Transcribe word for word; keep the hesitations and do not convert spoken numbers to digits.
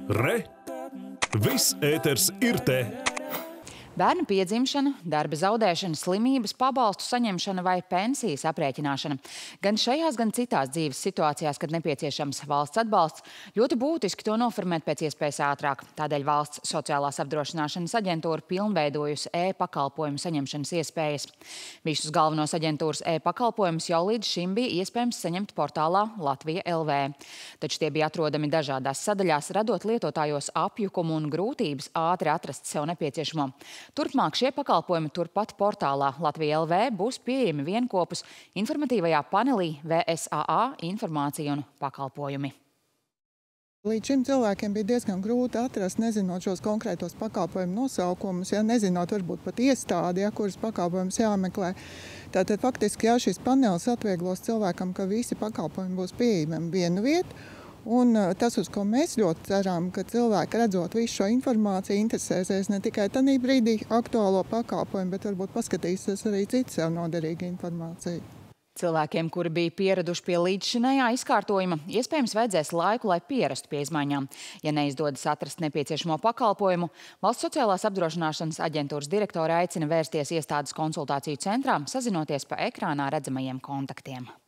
Re! Viss ēters ir te! Bērna piedzimšana, darba zaudēšana, slimības, pabalstu saņemšana vai pensijas aprēķināšana. Gan šajās, gan citās dzīves situācijās, kad nepieciešams valsts atbalsts, ļoti būtiski to noformēt pēc iespējas ātrāk. Tādēļ Valsts sociālās apdrošināšanas aģentūra pilnveidojusi e-pakalpojumu saņemšanas iespējas. Visus galvenos aģentūras e-pakalpojumus jau līdz šim bija iespējams saņemt portālā Latvija L V. Taču tie bija atrodami dažādās sadaļās, radot lietotājos apjukumu un grūtības ātri atrast sev nepieciešamo. Turpmāk šie pakalpojumi turpat portālā Latvija L V būs pieejami vienkopus informatīvajā panelī V S A A informācija un pakalpojumi. Līdz šim cilvēkiem bija diezgan grūti atrast, nezinot šos konkrētos pakalpojumu nosaukumus, ja nezinot varbūt pat iestādi, ja, kuras pakalpojumus jāmeklē. Tātad faktiski jā, šis panelis atvieglos cilvēkam, ka visi pakalpojumi būs pieejami vienu vietu. Un tas, uz ko mēs ļoti ceram, ka cilvēki, redzot visu šo informāciju, interesēsies ne tikai tajā brīdī aktuālo pakalpojumu, bet varbūt paskatīsies arī citu sev noderīgu informāciju. Cilvēkiem, kuri bija pieraduši pie līdzšinējā izkārtojuma, iespējams vajadzēs laiku, lai pierastu pie izmaiņām. Ja neizdodas atrast nepieciešamo pakalpojumu, Valsts sociālās apdrošināšanas aģentūras direktore aicina vērsties iestādes konsultāciju centrā, sazinoties pa ekrānā redzamajiem kontaktiem.